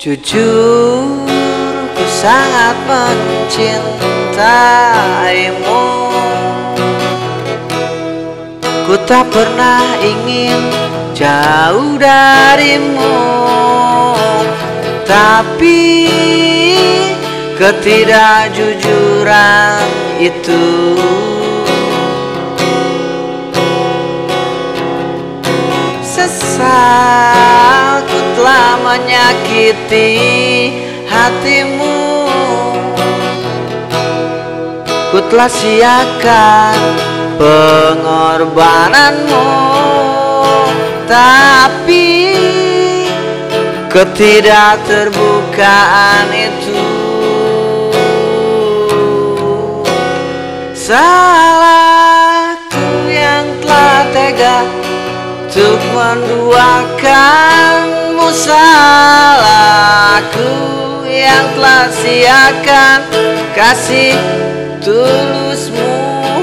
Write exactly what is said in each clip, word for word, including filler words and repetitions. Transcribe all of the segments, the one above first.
Jujur, ku sangat mencintaimu. Ku tak pernah ingin jauh darimu, tapi ketidakjujuran itu sesal. Ku telah menyakiti hatimu, ku telah siakan pengorbananmu, tapi ketidakterbukaan itu salahku yang telah tega untuk menduakanmu. Salahku yang telah siakan kasih tulusmu.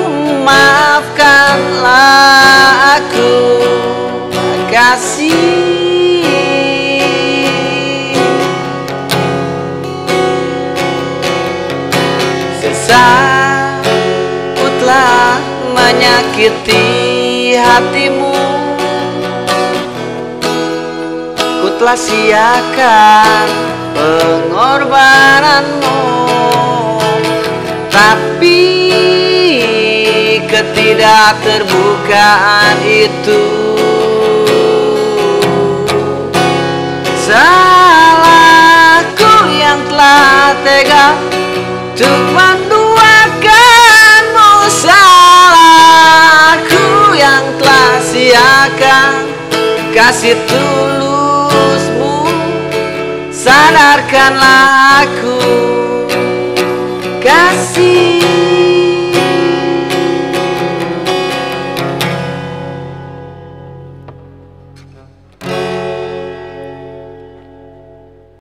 Maafkanlah aku, kasih. Sesal ku telah menyakiti hatimu, ku telah siakan pengorbananmu, tapi ketidakterbukaan itu salahku yang telah tega untuk menduakanmu. Salahku yang telah siakan kasih tulusmu. Sadarkanlah aku, kasih.